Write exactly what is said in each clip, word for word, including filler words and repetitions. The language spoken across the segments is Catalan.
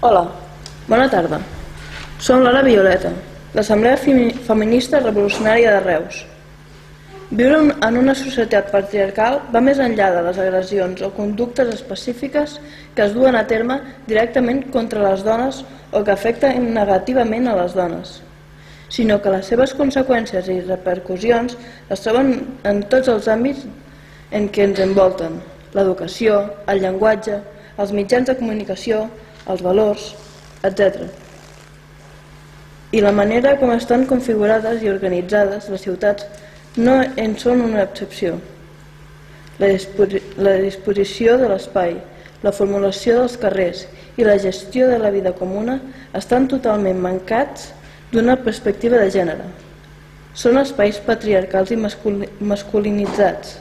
Hola, bona tarda. Som l'Ara Violeta, l'Assemblea Feminista Revolucionària de Reus. Viure en una societat patriarcal va més enllà de les agressions o conductes específiques que es duen a terme directament contra les dones o que afecten negativament a les dones, sinó que les seves conseqüències i repercussions es troben en tots els àmbits en què ens envolten: l'educació, el llenguatge, els mitjans de comunicació, els valors, etcètera. I la manera com estan configurades i organitzades les ciutats no en són una excepció. La disposició de l'espai, la formulació dels carrers i la gestió de la vida comuna estan totalment mancats d'una perspectiva de gènere. Són espais patriarcals i masculinitzats.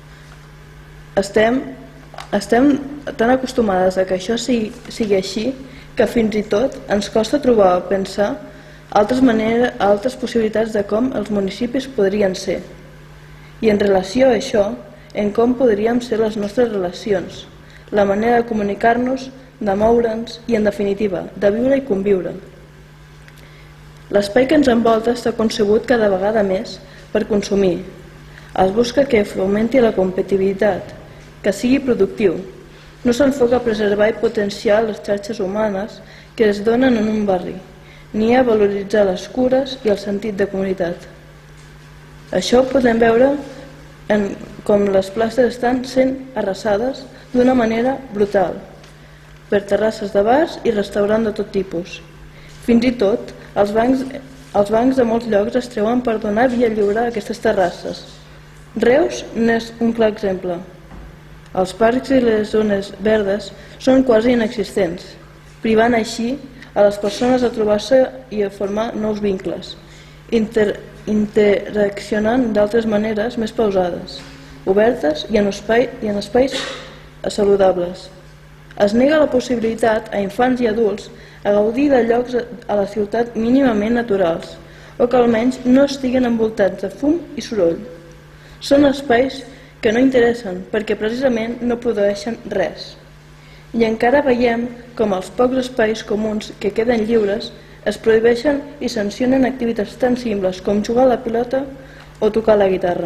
Estem, estem tan acostumades a que això sigui, sigui així que fins i tot ens costa trobar o pensar altres maneres, altres possibilitats de com els municipis podrien ser. I en relació a això, en com podríem ser les nostres relacions, la manera de comunicar-nos, de moure'ns i, en definitiva, de viure i conviure. L'espai que ens envolta està concebut cada vegada més per consumir. Es busca que fomenti la competitivitat, que sigui productiu. No s'enfoca a preservar i potenciar les xarxes humanes que es donen en un barri, ni a valoritzar les cures i el sentit de comunitat. Això ho podem veure en com les places estan sent arrasades d'una manera brutal per terrasses de bars i restaurants de tot tipus. Fins i tot, els bancs, els bancs de molts llocs es treuen per donar via lliure a aquestes terrasses. Reus n'és un clar exemple. Els parcs i les zones verdes són quasi inexistents, privant així a les persones a trobar-se i a formar nous vincles, inter interaccionant d'altres maneres més pausades, obertes i en, espai, i en espais saludables. Es nega la possibilitat a infants i adults a gaudir de llocs a la ciutat mínimament naturals o que almenys no estiguen envoltats de fum i soroll. Són espais que no interessen perquè precisament no produeixen res. I encara veiem com els pocs espais comuns que queden lliures es prohibeixen i sancionen activitats tan simples com jugar a la pilota o tocar la guitarra.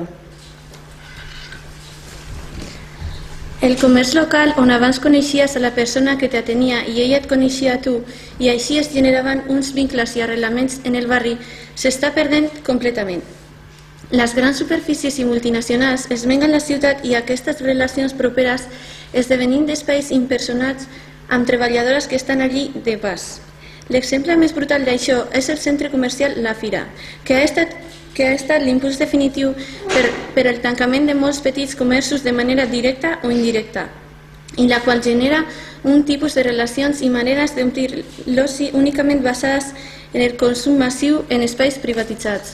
El comerç local on abans coneixies a la persona que t'atenia i ella et coneixia a tu i així es generaven uns vincles i arrelaments en el barri s'està perdent completament. Les grans superfícies i multinacionals esmenguen la ciutat i aquestes relacions properes esdevenint d'espais impersonats amb treballadores que estan allí de pas. L'exemple més brutal d'això és el centre comercial La Fira, que ha estat, que ha estat l'impuls definitiu per, per el tancament de molts petits comerços de manera directa o indirecta, i la qual genera un tipus de relacions i maneres d'omplir l'oci únicament basades en el consum massiu en espais privatitzats.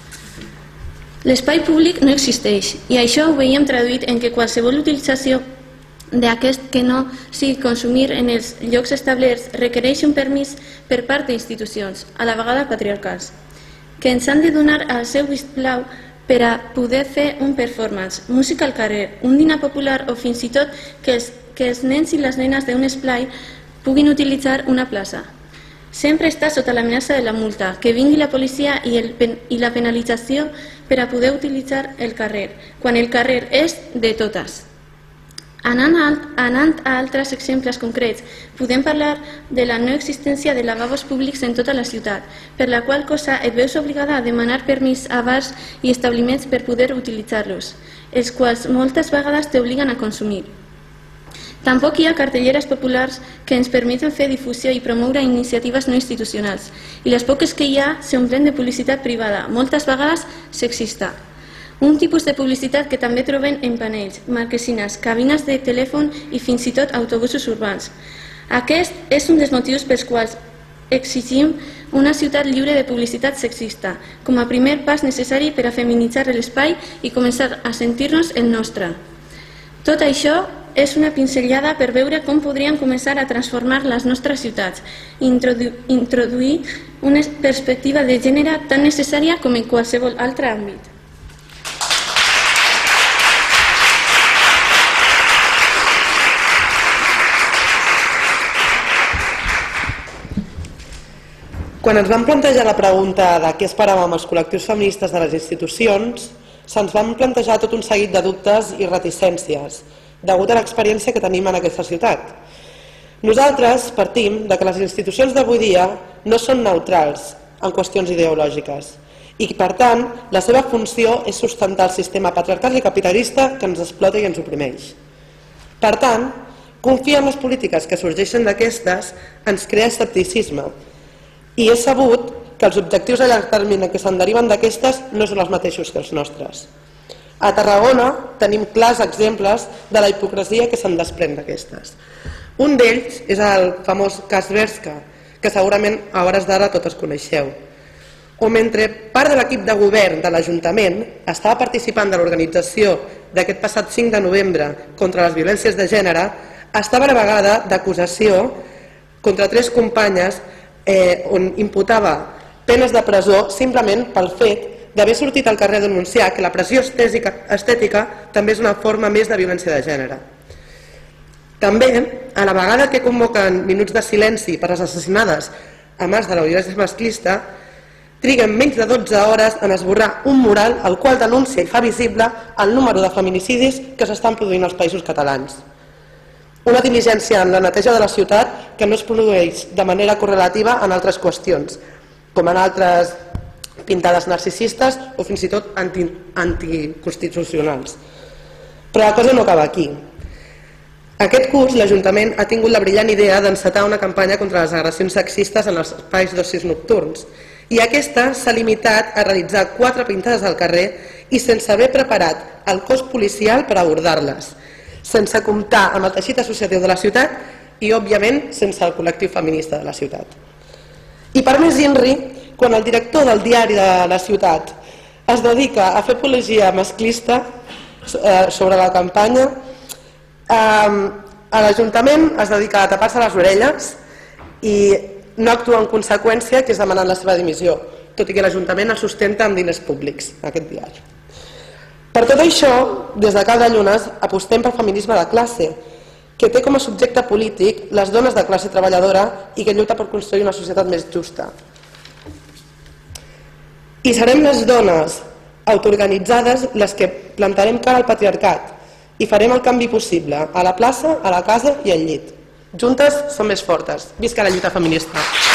L'espai públic no existeix i això ho veiem traduït en que qualsevol utilització d'aquest que no sigui consumir en els llocs establerts requereix un permís per part d'institucions, a la vegada patriarcals, que ens han de donar el seu vistiplau per a poder fer un performance, música al carrer, un dinar popular o fins i tot que els, que els nens i les nenes d'un esplai puguin utilitzar una plaça. Sempre està sota l'amenaça de la multa, que vingui la policia i, el, i la penalització per a poder utilitzar el carrer, quan el carrer és de totes. Anant a, anant a altres exemples concrets, podem parlar de la no existència de lavabos públics en tota la ciutat, per la qual cosa et veus obligada a demanar permís a bars i establiments per poder utilitzar-los, els quals moltes vegades t'obliguen a consumir. Tampoc hi ha cartelleres populars que ens permeten fer difusió i promoure iniciatives no institucionals, i les poques que hi ha s'omplen de publicitat privada, moltes vegades sexista. Un tipus de publicitat que també trobem en panells, marquesines, cabines de telèfon i fins i tot autobusos urbans. Aquest és un dels motius pels quals exigim una ciutat lliure de publicitat sexista, com a primer pas necessari per a feminitzar l'espai i començar a sentir-nos el nostre. Tot això és una pinzellada per veure com podríem començar a transformar les nostres ciutats i introdu introduir una perspectiva de gènere tan necessària com en qualsevol altre àmbit. Quan ens vam plantejar la pregunta de què esperàvem els col·lectius feministes de les institucions, se'ns van plantejar tot un seguit de dubtes i reticències, degut a l'experiència que tenim en aquesta ciutat. Nosaltres partim de que les institucions d'avui dia no són neutrals en qüestions ideològiques i, per tant, la seva funció és sustentar el sistema patriarcal i capitalista que ens explota i ens oprimeix. Per tant, confiar en les polítiques que sorgeixen d'aquestes ens crea escepticisme i és sabut que els objectius a llarg termini que se'n deriven d'aquestes no són els mateixos que els nostres. A Tarragona tenim clars exemples de la hipocresia que se'n desprèn d'aquestes. Un d'ells és el famós cas Bershka, que segurament a hores d'ara totes coneixeu, on mentre part de l'equip de govern de l'Ajuntament estava participant de l'organització d'aquest passat cinc de novembre contra les violències de gènere, estava a la vegada d'acusació contra tres companyes eh, on imputava penes de presó simplement pel fet d'haver sortit al carrer a denunciar que la pressió estètica, estètica també és una forma més de violència de gènere. També, a la vegada que convoquen minuts de silenci per les assassinades a mans de la violència masclista, triguen menys de dotze hores en esborrar un mural al qual denuncia i fa visible el número de feminicidis que s'estan produint als països catalans. Una diligència en la neteja de la ciutat que no es produeix de manera correlativa en altres qüestions, com en altres pintades narcisistes o fins i tot anti, anticonstitucionals. Però la cosa no acaba aquí. Aquest curs l'Ajuntament ha tingut la brillant idea d'encetar una campanya contra les agressions sexistes en els espais d'ocis nocturns i aquesta s'ha limitat a realitzar quatre pintades al carrer i sense haver preparat el cos policial per abordar-les, sense comptar amb el teixit associatiu de la ciutat i, òbviament, sense el col·lectiu feminista de la ciutat. I per més inri, quan el director del diari de la ciutat es dedica a fer apologia masclista sobre la campanya, a l'Ajuntament es dedica a tapar-se les orelles i no actua en conseqüència, que és demanant la seva dimissió, tot i que l'Ajuntament el sustenta amb diners públics, aquest diari. Per tot això, des de Cal de Llunes apostem pel feminisme de classe, que té com a subjecte polític les dones de classe treballadora i que lluita per construir una societat més justa. I serem les dones autoorganitzades les que plantarem cara al patriarcat i farem el canvi possible a la plaça, a la casa i al llit. Juntes som més fortes. Visca la lluita feminista!